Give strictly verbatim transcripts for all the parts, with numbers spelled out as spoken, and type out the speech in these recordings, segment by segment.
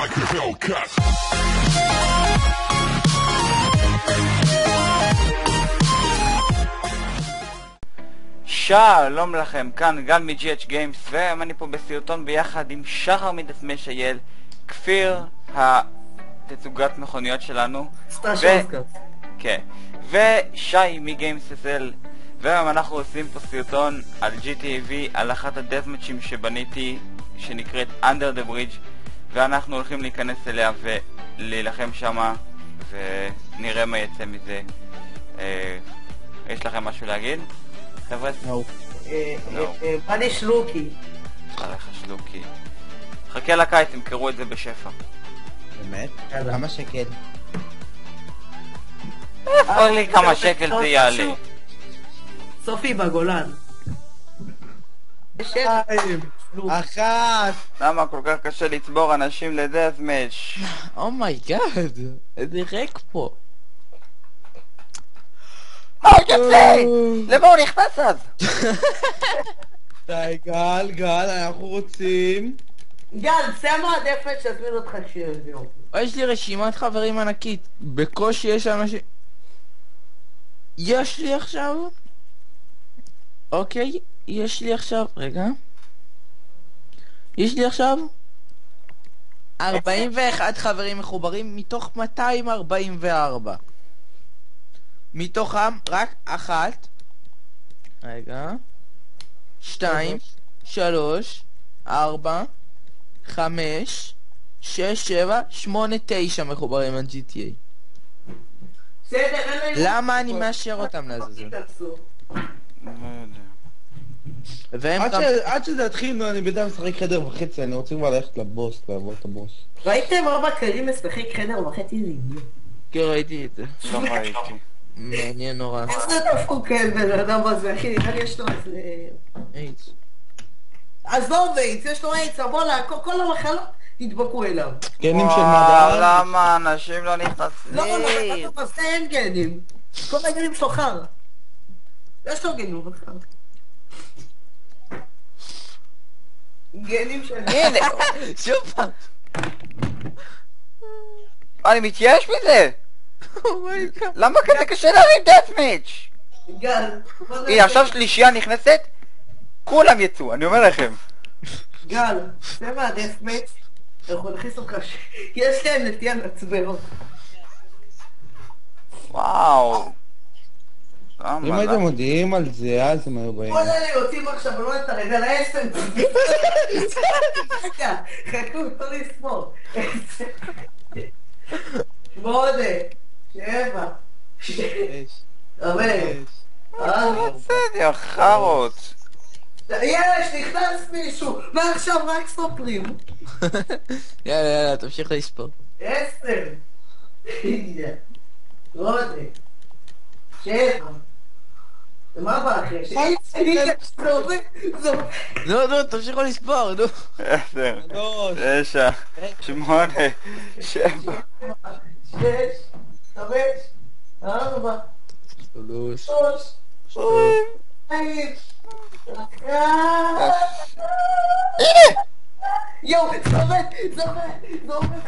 like a Hellcat. שלום לכם, כאן גל מ-ג'י אייץ' Games, והיום אני פה בסרטון ביחד עם שחר מדסמש אייל, כפיר התצוגת מכוניות שלנו, כן, ושי מ-GamesSL, והיום אנחנו עושים פה סרטון על ג'י טי איי וי, על אחת הדזמטשים שבניתי, שנקראת Under the Bridge, ואנחנו הולכים להיכנס אליה ולהילחם שמה, ונראה מה יצא מזה. יש לכם משהו להגיד? חבר'ה? נו. מה לי שלוקי? עליך שלוקי. חכה לקיץ, תמכרו את זה בשפע. באמת? כמה שקל? איפה לי כמה שקל זה יעלה? סופי בגולן. שתיים, אחת. למה כל כך קשה לצבור אנשים לדאט'מאץ'? אומייגאד, איזה ריק פה. מה הוא יוצא? למה הוא נכנס אז? די גל, גל, אנחנו רוצים... גל, צא מהדפת שיזמין אותך כשיביאו. יש לי רשימת חברים ענקית, בקושי יש אנשים... יש לי עכשיו... אוקיי, יש לי עכשיו... רגע... יש לי עכשיו... ארבעים ואחד חברים מחוברים מתוך מאתיים ארבעים וארבע. מתוכם רק אחת, רגע, שתיים, שלוש, ארבע, חמש, שש, שבע, שמונה, תשע מחוברים על ג'י טי איי. למה אני מאשר אותם לעזאזל? עד שזה יתחיל, אני בינתיים משחק חדר וחצי, אני רוצה כבר ללכת לבוס, לעבור את הבוס. ראיתם ארבע כלים משחק חדר וחצי זה הגיע? כן, ראיתי את זה. לא ראיתי. מעניין נורא. איך זה דפקו כן בן אדם הזה, אחי, נראה לי יש לו איזה... אייץ. אז לא אייץ, יש לו אייץ, אבל כל המחלות נדבקו אליו. גנים של וואו, מדע. למה אנשים לא נכנסים? לא, לא, לא, אז אין גנים. כל הגנים שלו חר. יש לו גנים, אבל חר. גנים של... הנה, שוב פעם. אני מתייאש מזה! אומייגאד. למה כזה קשה להרים דאט'מאץ'? גל. הנה, עכשיו שלישייה נכנסת, כולם יצאו, אני אומר לכם. גל, זה מהדאט'מאץ', אנחנו נכניס לו קשה. יש להם נטייה לעצבנות. וואו. אם למה? הייתם מודיעים על זה, אז הם היו באים. כל אלה יוצאים עכשיו, לא את הרגע לעשר. רגע, חכו, תנו לי לספור. שמונה, שבע, שש, חמש, ארבע. בסדר, חרות. יש, נכנס מישהו, ועכשיו רק סופרים. יאללה, יאללה, תמשיך לספור. עשר, שמונה, שבע. מה בא אחרי? זה עובד, זה עובד. נו, נו, תמשיכו לספור, נו. עשר, שלוש, תשע, שמונה, שבע. שש, חמש, ארבע, שלוש. שלוש, שתיים, אחת. יואו, זה עובד, זה עובד, זה עובד.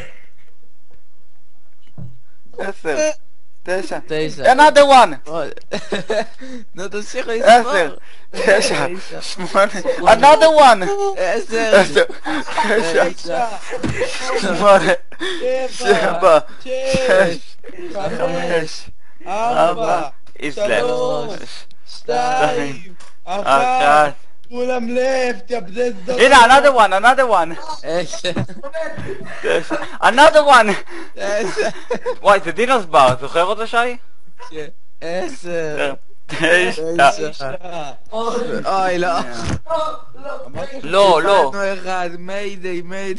עשר, תשע. תשע. another one. נו, תמשיכו לספור. עשר, תשע, שמונה. another one. עשר. עשר, תשע, שמונה, שבע, שש, חמש, ארבע, שלוש, שתיים, אחת. אחת. כולם לב, תאבדד דוד. הנה, another one, another one. עשר. תשע, another one. עשר. וואי, זה דינוס בר, זוכר אותו שי? עשר. תשע. תשע. אוי, לא. לא, לא. איבדנו אחד, מיידי, מיידי.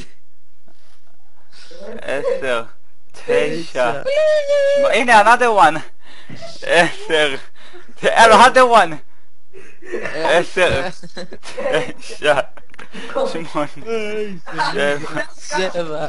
עשר, תשע. הנה, another one. עשר. another one. עשר, תשע, שמונה, שבע, שבע.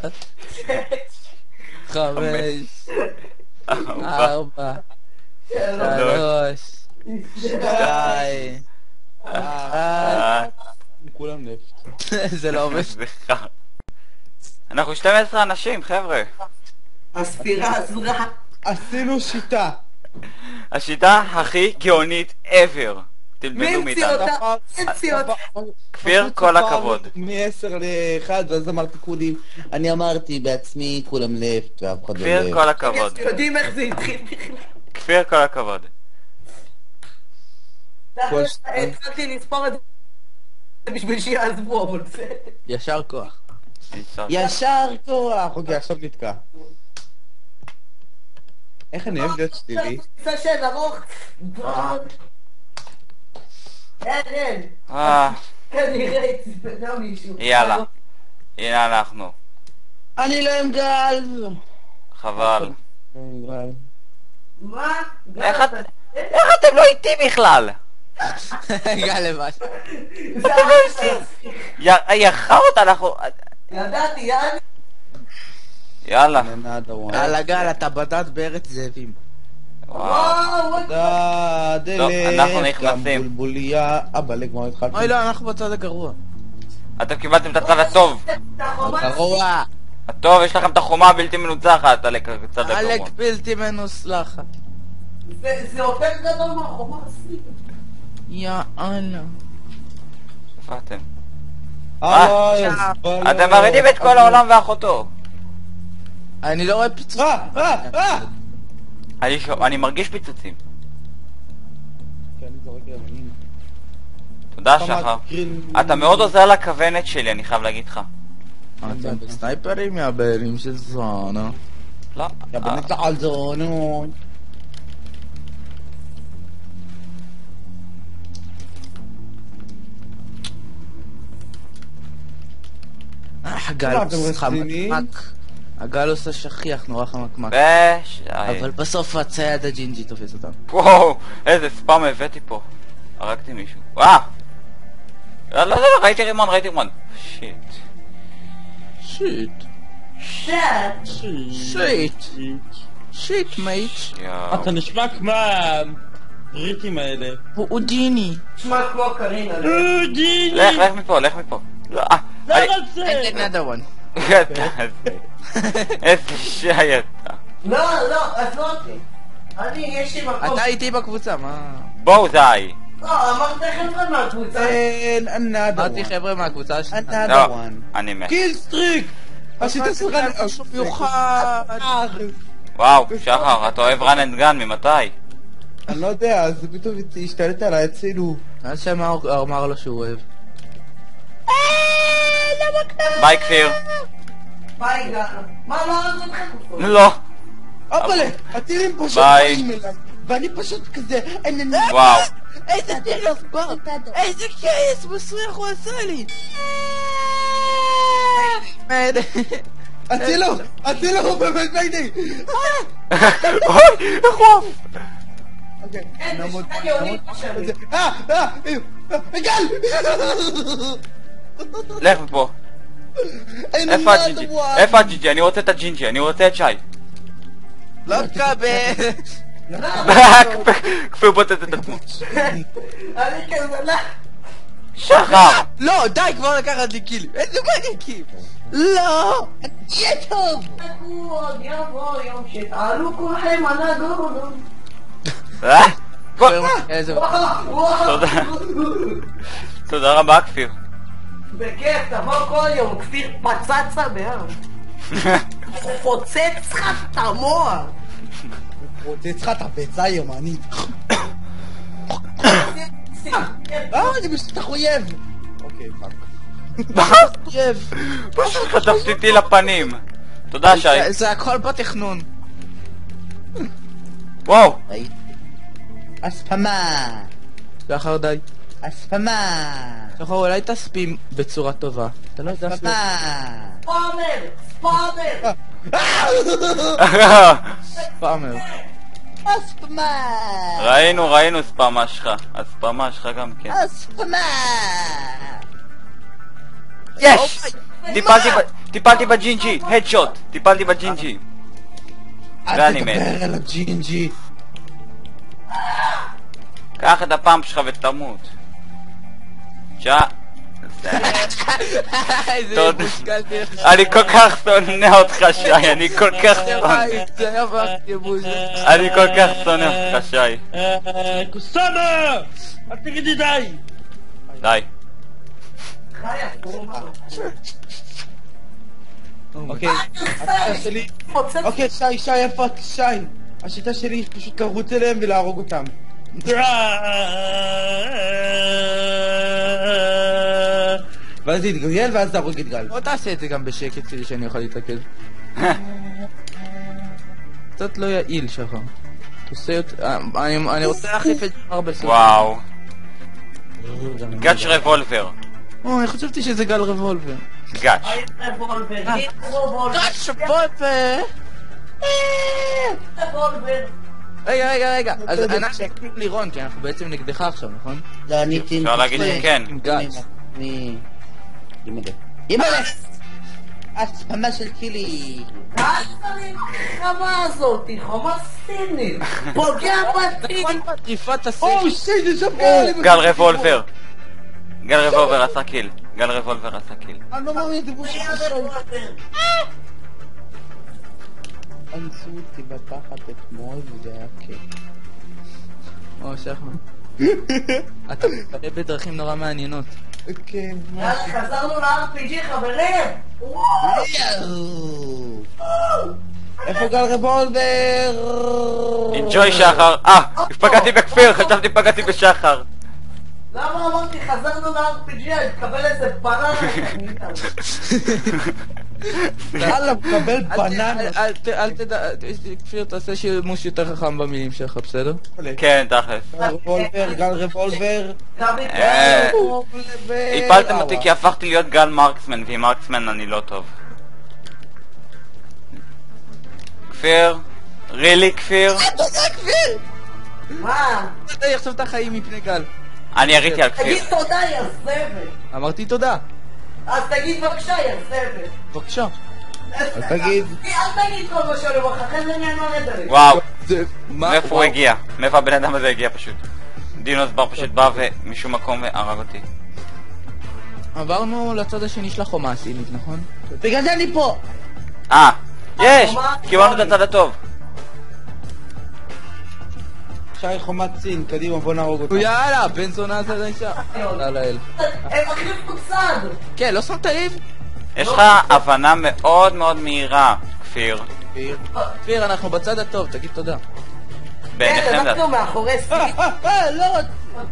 חמש. ארבע, ארבע. שלוש. שתיים. אחת. אחת. כולם נפט. זה לא עובד. סליחה. another אנחנו שתים עשרה אנשים, חבר'ה. הספירה עזרה. עשינו שיטה. השיטה הכי גאונית ever. מי תלמדו המציא מאיתנו. אותה? מי המציא אותה? כפיר, כל הכבוד. מ-עשר ל-אחד, ואז אמרתי כולים. אני אמרתי בעצמי כולם לפט, ואף אחד לא כפיר, לפט. כל הכבוד. יודעים איך זה התחיל בכלל. כפיר, כל הכבוד. כל התחלתי לספור את זה בשביל שיעזבו, אבל זה... ישר כוח. ישר כוח. אוקיי, עכשיו נתקע. איך אני אוהב להיות שתילי? סשן ארוך. אין, אין. אה, כנראה הצבנה מישהו. יאללה. הנה אנחנו. אני לא עם גל. חבל. מה? איך את- איך אתם לא איתי בכלל? גל לבד. זה היה... יא- יחרות, אנחנו... ידעתי, יעני. יאללה. על הגל, אתה בדד בארץ זאבים. וואו. וואו, דה, טוב, אנחנו דלק, גם נכנסים. בולבוליה, אבא לגמר התחלתי. אוי לא, אנחנו בצד הגרוע. אתם קיבלתם את הצד הטוב. את החומה. גרוע. הטוב, יש לכם את החומה הבלתי מנוצחת, עלק הצד עלק הגרוע. בלתי מנוסלחת. זה זה יותר גדול מהחומה הסליחה. יאללה. איפה אתם? אה, אתם מרעידים את כל העולם ואחותו. אני לא רואה פיצוץ. אה, אה, אה! אני ש- אני מרגיש פיצוצים. תודה שחר. אתה מאוד עוזר לכוונת שלי, אני חייב להגיד לך. אתם בסנייפרים יא בעלים של זונה. לא. יא אה, בנית על זונות. אה, הגל מה, אתם רציניים? חמקמק. הגל עושה שכיח נורא חמקמק. וש... אבל בסוף הצייד הג'ינג'י תופס אותם. וואו, איזה ספאם הבאתי פה. הרגתי מישהו. וואו! לא, לא, לא, ראיתי רימון, ראיתי רימון. שיט. שיט. שט. שיט. שיט מייט. יואו. אתה נשמע כמו הבריטים האלה. הוא אודיני. תשמע כמו קרינה. אודי! לך, לך מפה, לך מפה. לא, אה, אני... רוצה! I get another one. אתה הזה. איזה שי אתה. לא, לא, עזוב אותי. אני, יש לי מקום. אתה איתי בקבוצה, מה? בואו זי. לא, אמרת חבר'ה מהקבוצה. אין, another אמרתי one. חבר'ה מהקבוצה השנייה. another לא, one. אני מת. קיל סטריק! השיטה שלך... משהו מיוחד. וואו, שחר, אתה אוהב run and gun, ממתי? אני לא יודע, אז פתאום השתלט עליי, הצילו. אז שמה הוא אמר לו שהוא אוהב. ביי כפיר. ביי גל. מה לא עזוב אותך? לא. אבאלה, הטילים פשוט ביי. באים אליי. ואני פשוט כזה... וואו. איזה טירס בר! איזה קייס מסריח הוא עשה לי! הצילו! הצילו הוא באמת מיידי! אוי, איך הוא עף? אוקיי, אין, זה נעמוד, שיטה גאונית נעמוד. עכשיו. זה- אה! אה! אה! גל! לך מפה. איפה הג'ינג'י? איפה הג'ינג'י? אני רוצה את הג'ינג'י, אני רוצה את שי. לא תקבל! כפיר בוטט את עצמו. אני כזה לא. שחר! לא, די כבר לקחת לי קילים! איזה מניאקים! לא! יהיה טוב! עוד יבוא יום שתעלו כולכם על הגורדון. אה? בוא. איזה... תודה. תודה רבה כפיר. בכיף, תבוא כל יום, כפיר פצצה בהר. פוצץ לך את המוח. רוצה לך את הביצה ימנית. אה, אני פשוט אויב! אוקיי, פאק. אויב! פשוט חטפתי אותי לפנים. תודה שי. זה הכל בתכנון. וואו. אספמה! לאחר די. אספמה! שחר, אולי תספים בצורה טובה. אתה לא יודע אפילו... אספמה! ספאמר! ספאמר! פאמר. אספמה! ראינו, ראינו ספאמה שלך. הספאמה שלך גם כן. אספמה! יש! טיפלתי ב- טיפלתי בג'ינג'י, הדשוט. טיפלתי בג'ינג'י. ואני אל מת. תדבר על הג'ינג'י. קח את הפאמפ שלך ותמות. שעה. איזה מושקל תלך. אני כל כך שונא אותך שי, אני כל כך שונא. זה היה ייבוש. אני כל כך שונא אותך שי. קוסאמה! אל תגידי די! די. אוקיי, השיטה שלי... אוקיי, שי, שי, איפה את? שי! השיטה שלי היא פשוט לרוץ אליהם ולהרוג אותם. ואז זה יתגלגל ואז להרוג את גל. בוא תעשה את זה גם בשקט כדי שאני אוכל להתעכב. קצת לא יעיל שחר. תעשה יותר... אני רוצה להחליף את שחר בסוף. וואו. גאץ' רבולבר. או, אני חשבתי שזה גל רבולבר. גאץ'. גאץ' רבולבר! רגע, רגע, רגע. אז אנחנו נקפיק לירון, כי אנחנו בעצם נגדך עכשיו, נכון? לא, אני טים... אפשר להגיד שכן. עם גאץ'. אני... אימא'לה. אימא'לה! הצפמה של קילי. מה החמה הזאת? היא חמה סינית. פוגע בתים. טריפת הסקי. או, שיט, זה שם גל! גל רבולבר. גל רבולבר עשה קיל. גל רבולבר עשה קיל. אני לא מאמין, דיבור של אנסו אותי בתחת אתמול וזה היה כיף. או, שחר. אתה מתפלא בדרכים נורא מעניינות. כן, יאללה, חזרנו ל-אר פי ג'י חברים! יואו! איפה גל רבולבר? אינג'וי שחר. אה, פגעתי בכפיר, חשבתי פגעתי בשחר. למה אמרתי חזרנו ל-אר פי ג'י? אני אקבל איזה בננה. יאללה, מקבל בננה. אל תדע, כפיר, תעשה שימוש יותר חכם במילים שלך, בסדר? כן, תכלס. גל רבולבר, גל רבולבר. אה, הפלתם אותי כי הפכתי להיות גל מרקסמן, ועם מרקסמן אני לא טוב. כפיר? רילי כפיר? מה? אתה יחשוב את החיים מפני גל. אני יריתי על כפיר. תגיד תודה, יא זבל! אמרתי תודה. אז תגיד בבקשה, יא זבל! בבקשה. אז תגיד. אל תגיד כל מה שאני אומר לך, אחרי זה אני לא נדבר. וואו, מה? מאיפה הוא הגיע? מאיפה הבן אדם הזה הגיע פשוט? דינוס בר פשוט בא ומשום מקום והרג אותי. עברנו לצד השני של החומה הסינית, נכון? בגלל זה אני פה! אה, יש! קיבלנו את הצד הטוב. שי חומת סין, קדימה בוא נהרוג אותה. יאללה, בן זונה זה נשאר. תודה לאל. הם החליפו צד! כן, לא שמת לב? יש לך הבנה מאוד מאוד מהירה, כפיר. כפיר, אנחנו בצד הטוב, תגיד תודה. כן, בעיניכם אנחנו זה... מאחורי סין. אה, אה, לא רוצה.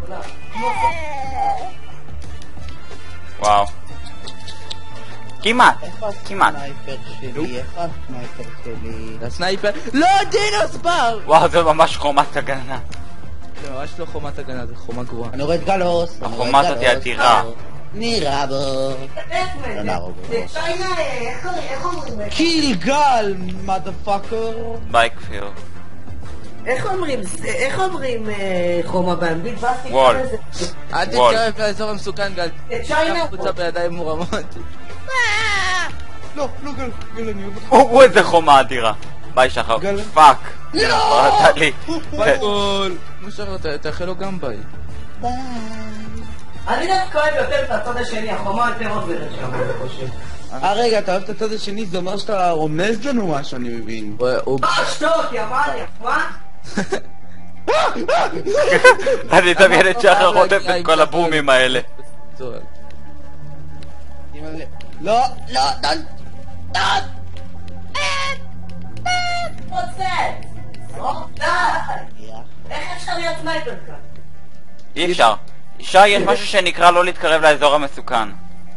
וואו. כמעט, איפה כמעט. הסנייפר שלי? איפה הסנייפר שלי? הסנייפר... לא, דינוס בר! וואו, זה ממש חומת הגנה. זה ממש לא חומת הגנה, זה חומה גרועה. אני רואה את גלוס. אני רואה את החומה גלוס. הזאת היא אדירה. נראה בו. לא נהרוג זה אותו. צ'יינה, איך איך אומרים? קיל גל, מדפאקר. ביי כפיר. איך אומרים? איך אומרים אה, חומה באנגלית? באסתי וול. כזה. אל וול. תתקרב לאזור המסוכן, גל. צ'יינה קח חוצה בידיים מורמות. לא, לא גל, גל אני אוהב אותך. הוא איזה חומה אדירה. ביי שחר. גל. פאק. לא! נתת לי. ביי גול! נו שחר, תאכל לו גם ביי. ביי. אני דווקא אוהב יותר את הצד השני, החומה יותר עוזרת שם, אני חושב. אה רגע, אתה אוהב את הצד השני, זה אומר שאתה רומז לנו משהו, אני מבין. הוא... אה, שתוק, יא מניאק, מה? אני מדמיין את שחר חוטף את כל הבומים האלה. לא, לא, לא, לא. רוצה! די! איך אפשר להיות סנייפר כאן? אי אפשר. שי, יש משהו שנקרא לא להתקרב לאזור המסוכן.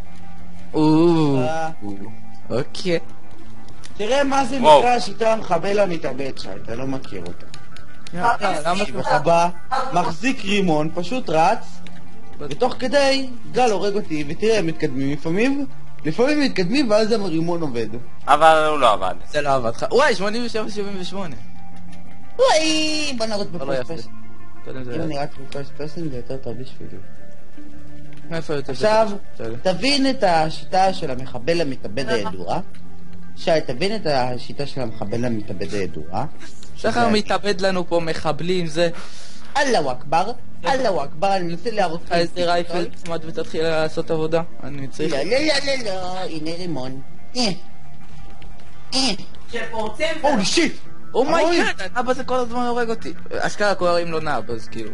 אה, אוקיי. תראה מה זה וואו. נקרא השיטה המחבל המתאבד שי, אתה לא מכיר אותה. למה אתה... הבא, מחזיק רימון, פשוט רץ, ותוך כדי גל הורג אותי, ותראה, הם מתקדמים לפעמים, לפעמים מתקדמים ואז הרימון עובד. אבל הוא לא עבד. זה לא עבד לך. וואי, שמונים ושבע שבעים ושמונה. וואי, בוא נרוץ לא יפה. בפרספס. קודם זה... אם אני רץ בפרספסים זה יותר טוב בשבילי. מאיפה יותר... עכשיו, בסדר. תבין את השיטה של המחבל המתאבד הידוע. שי, תבין את השיטה של המחבל המתאבד הידוע. שחר מתאבד לנו פה מחבלים, זה... אללהו אכבר, אללהו אכבר, אני מנסה להרוס לי איזה רייפל תצמד ותתחיל לעשות עבודה. אני צריך... לא, לא, לא, לא, לא, הנה רימון. אה, אה. שפורצים... הולי שיט! אומייגאד, הנאב הזה כל הזמן הורג אותי. אשכרה קוראים לו נאב, אז כאילו...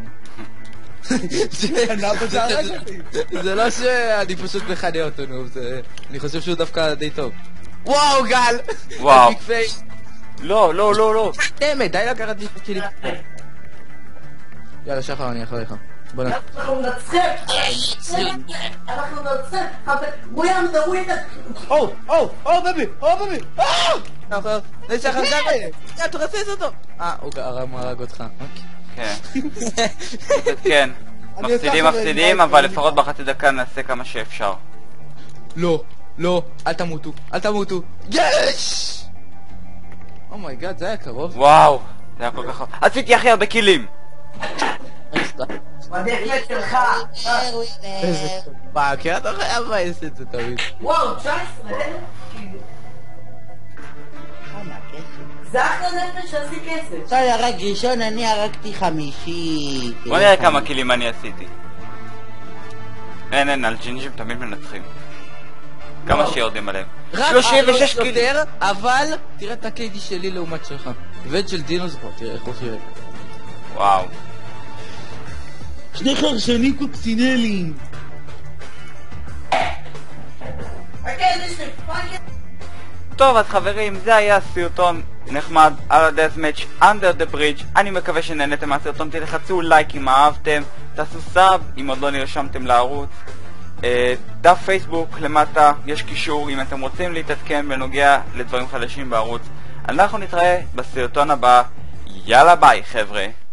הנאב הזה הרג אותי. זה לא שאני פשוט מכנה אותו, נו, אני חושב שהוא דווקא די טוב. וואו, גל! וואו. ביג פייס. לא, לא, לא, לא. תמת, די לקחת לי שלי. יאללה, שחר, אני אחריך. בוא נע... אנחנו מנצחים! אנחנו מנצחים! We are the winner! או, או, או בבי, או בבי! שחר, זה שחר, גל! יא, תרסס אותו! אה, הוא הרג אותך, אוקיי. כן. כן. מפסידים מפסידים, אבל לפחות בחצי דקה נעשה כמה שאפשר. לא, לא, אל תמותו, אל תמותו. יש! אומייגאד, זה היה קרוב. וואו, זה היה כל כך... עשיתי הכי הרבה קילים! בדרך שלך! איזה טובה, כי אתה חייב לבאס את זה תמיד. וואו, תשע עשרה! זה אחלה נפש שעשי כסף! אתה הרג ראשון, אני הרגתי חמישי. בוא נראה כמה קילים אני עשיתי. אין, אין, על ג'ינג'ים תמיד מנצחים. כמה שיורדים עליהם. שלושים ושש קילים! יותר, אבל תראה את הקיידי שלי לעומת שלך. ואת של דינוס פה, תראה איך הוא שירת. וואו. שני חרשנים קוקסינלים. טוב, אז חברים, זה היה סרטון נחמד על ה-Deathmatch Under the Bridge. אני מקווה שנהנתם מהסרטון, תלחצו לייק אם אהבתם, תעשו סאב אם עוד לא נרשמתם לערוץ. דף פייסבוק למטה, יש קישור אם אתם רוצים להתעדכן בנוגע לדברים חדשים בערוץ. אנחנו נתראה בסרטון הבא, יאללה ביי חבר'ה.